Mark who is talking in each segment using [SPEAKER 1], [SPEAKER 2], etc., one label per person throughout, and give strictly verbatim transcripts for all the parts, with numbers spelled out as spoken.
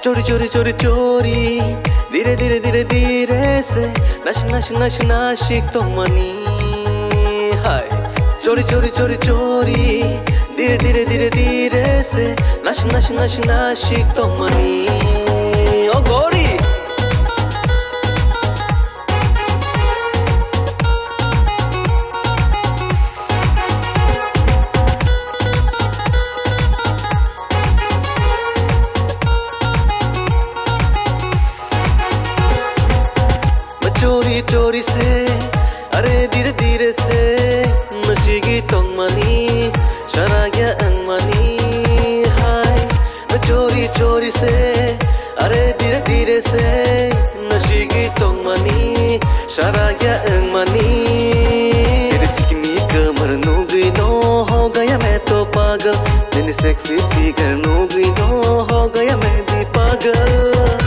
[SPEAKER 1] चोरी चोरी चोरी चोरी धीरे धीरे धीरे धीरे से नश नश नश नाशिक तो मनी हाय चोरी चोरी चोरी चोरी धीरे धीरे धीरे धीरे से नश नश नश नाशिक तो मनी ओ गोरी चोरी चोरी से अरे धीरे धीरे से नशीगी तोंगमनी शराग्या अंगमनी हाय चोरी चोरी से अरे धीरे धीरे से नशीगी तोंगमनी शराग्या अंगमनी तेरे चिकनी कमर नूगी नो हो गया मैं तो पागल तेरी सेक्सी फिगर नूगी नो हो गया मैं भी पागल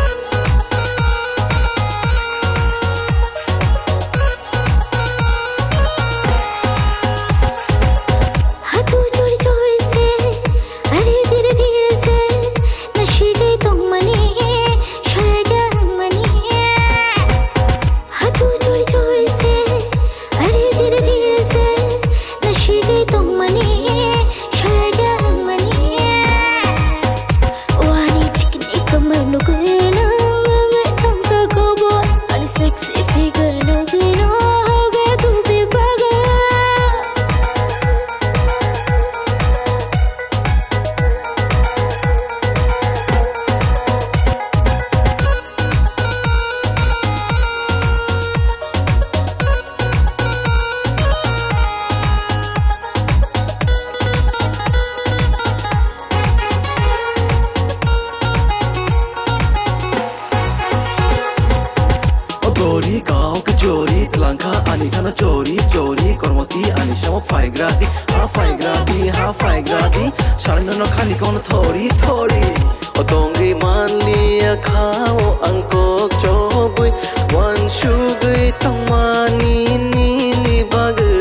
[SPEAKER 1] चोरी गाँव के चोरी तलांका आनी खाना चोरी चोरी करमती आनी शamo फाइग्रादी हाँ फाइग्रादी हाँ फाइग्रादी शारंग न खानी कौन थोड़ी थोड़ी ओ तोंगी मान लिया खाओ अंको चोबुई वन शुगई तमानी नीनी बगई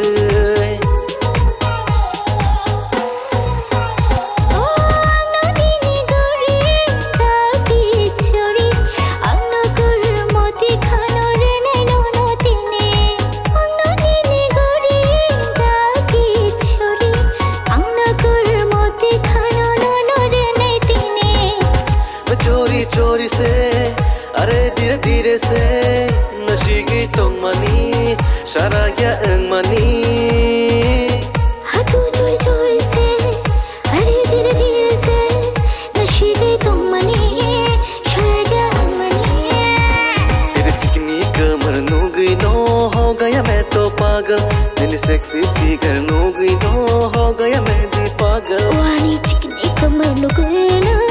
[SPEAKER 1] चोरी से अरे धीरे धीरे से नशीगी तोंगमनी शराग्या अंगमनी
[SPEAKER 2] हाथू चोरी चोरी से अरे धीरे धीरे से नशीगी तोंगमनी शराग्या अंगमनी
[SPEAKER 1] तेरे चिकनी कमर नूगी नो हो गया मैं तो पागल तेरी सेक्सी फिगर नूगी नो हो गया मैं भी पागल
[SPEAKER 2] वानी चिकनी कमर नूगी नो